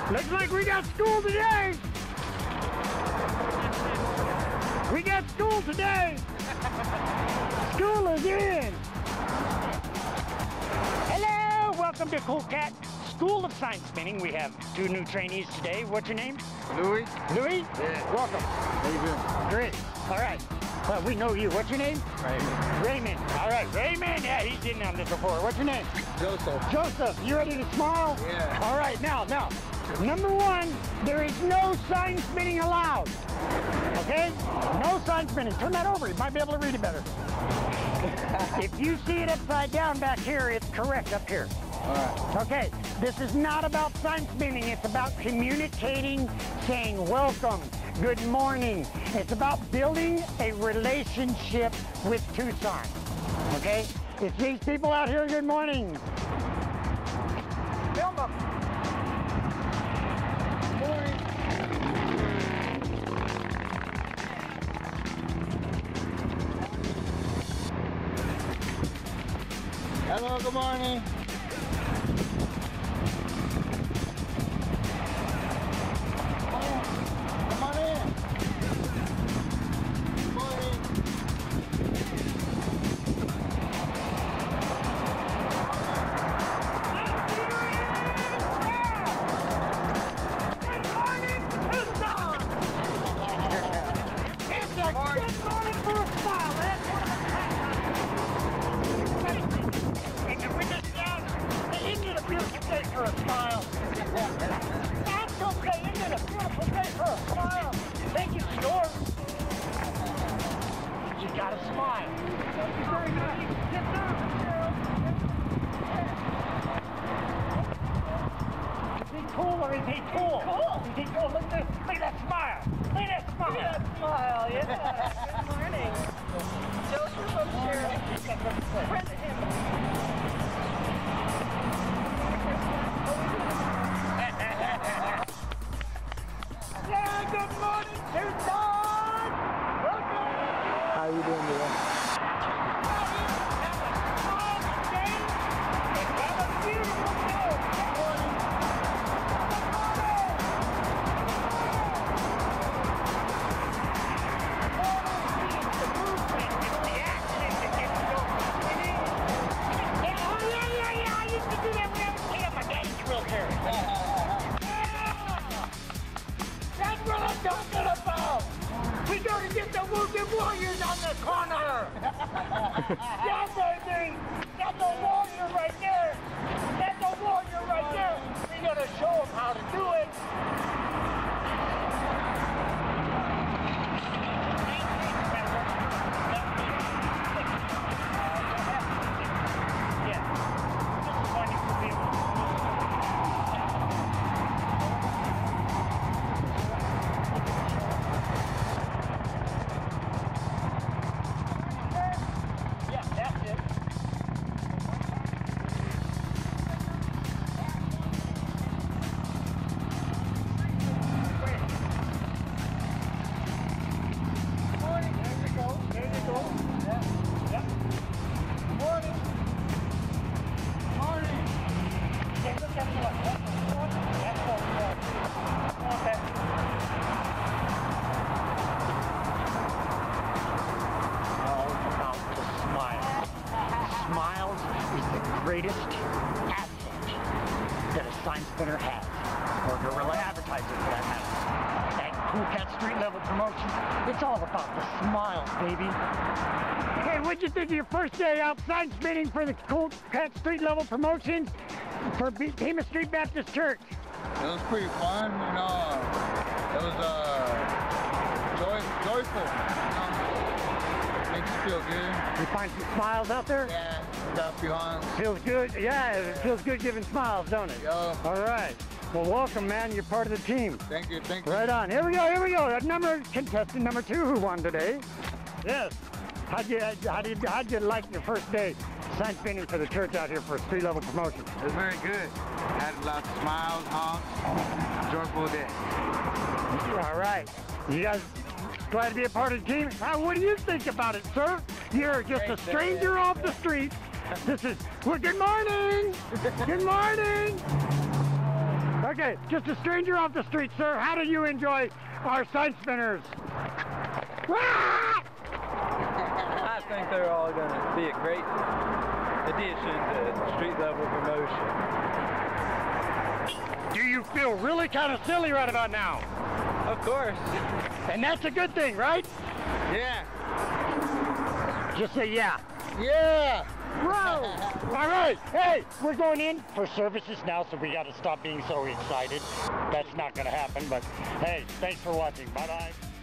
Looks like we got school today. We got school today. School is in. Hello, welcome to Cool Cat School of Sign Spinning. We have 2 new trainees today. What's your name? Louis. Louis? Yeah. Welcome. How you doing? Great. All right. Well, we know you. What's your name? Raymond. Raymond. All right, Raymond. Yeah, he's been on this before. What's your name? Joseph. Joseph. You ready to smile? Yeah. All right, now. Number 1, there is no sign spinning allowed. Okay? No sign spinning. Turn that over. You might be able to read it better. If you see it upside down back here, it's correct up here. All right. Okay, this is not about sign spinning. It's about communicating, saying welcome, good morning. It's about building a relationship with Tucson. Okay? It's these people out here, good morning. Film them. Good morning. Hello, good morning. Come on in. Good morning. For a smile. That's okay. Isn't it a beautiful day for a smile? Thank you, Storm. You gotta smile. Thank you very much. Get down, Is he cool or is he cool? Cool. Is he cool? Look at that smile. Look at that smile. Look at that smile. Yeah. Good morning. Joseph from Sheriff. Friend of him. Yeah, good morning, Tucson! Welcome! How you doing today? Have a beautiful day! Good morning! The movement, it's the action that gets going. Yeah, I used to do that when I was a kid. My daddy's wheelchair. That's what I'm talking about! We gotta get the Wounded Warriors on the corner! Yeah, baby! That's a warrior right there! That's a warrior right there! We gotta show them how to do it! Yeah. This is when you can be able to greatest asset that a sign spinner has, or guerrilla advertiser for that matter. At Cool Cat Street Level Promotions, it's all about the smiles, baby. Hey, what'd you think of your first day out sign spinning for the Cool Cat Street Level Promotions for Bemis Street Baptist Church? It was pretty fun, you know. It was joyful, you know. Makes you feel good. You find some smiles out there? Yeah, got a few hunts. Feels good. Yeah, it feels good giving smiles, don't it? Yo. All right. Well, welcome, man. You're part of the team. Thank you. Right on. Here we go. Contestant number 2 who won today. Yes. How'd you like your first day sign spinning for the church out here for street level promotion? It was very good. Had lots of smiles, honks, joyful day. All right. You guys glad to be a part of the team? What do you think about it, sir? You're just a stranger off the street. This is, well, good morning. Good morning. Okay, just a stranger off the street, sir. How do you enjoy our sign spinners? I think they're all going to be a great addition to street level promotion. Do you feel really kind of silly right about now? Of course. And that's a good thing, right? Yeah. Just say yeah. Yeah. Whoa! All right, hey, we're going in for services now, so we got to stop being so excited. That's not going to happen, but hey, thanks for watching. Bye-bye.